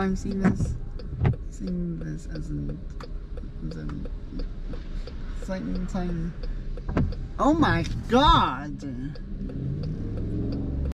time seen this as an exciting time. Oh my god!